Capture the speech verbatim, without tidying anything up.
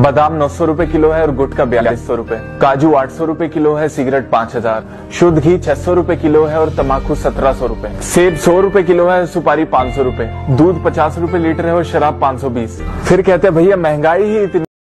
बादाम नौ सौ रूपये किलो है और गुटखा बयालीस सौ रूपये। काजू आठ सौ रूपये किलो है, सिगरेट पाँच हजार। शुद्ध घी छह सौ रूपये किलो है और तम्बाकू सत्रह सौ रूपये। सेब सौ रूपये किलो है, सुपारी पाँच सौ रूपये। दूध पचास रूपये लीटर है और शराब पाँच सौ बीस। फिर कहते हैं भैया महंगाई ही इतनी